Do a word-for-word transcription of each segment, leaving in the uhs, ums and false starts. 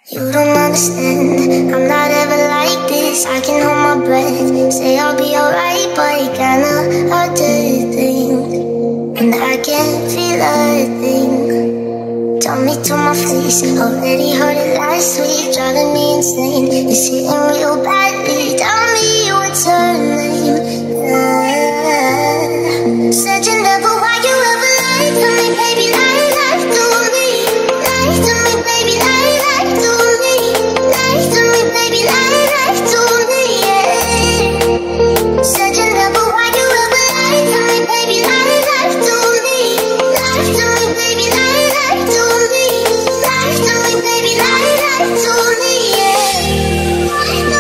You don't understand, I'm not ever like this. I can hold my breath, say I'll be alright, but it kinda hard to think, and I can't feel a thing. Tell me to my face, already heard it last week, driving me insane. It's hitting real badly, tell me what's her name. uh, Said you never, why you ever lied to me, baby, lie, lie to me. Lie to me, baby, lie, lie to me. Lie to me, baby, lie, lie to me, yeah. Said you never, why you ever lied to me, baby, lie, lie to me. Lie to me, baby, lie, lie to me. Lie to me, baby, lie, lie to me, yeah. Lie to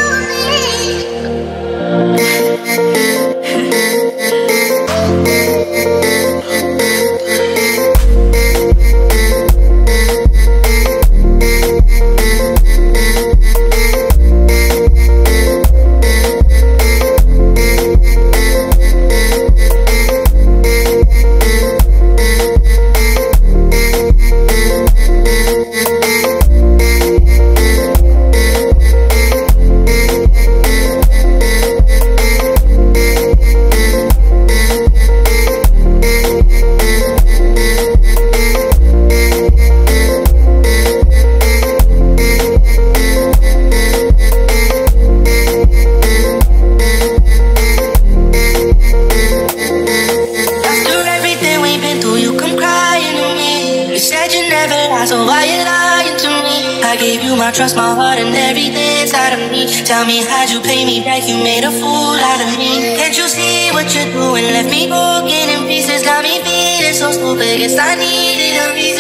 trust my heart and everything inside of me. Tell me, how'd you pay me back? You made a fool out of me. Can't you see what you're doing? Left me broken in pieces, got me feeling so stupid. Guess I needed a reason.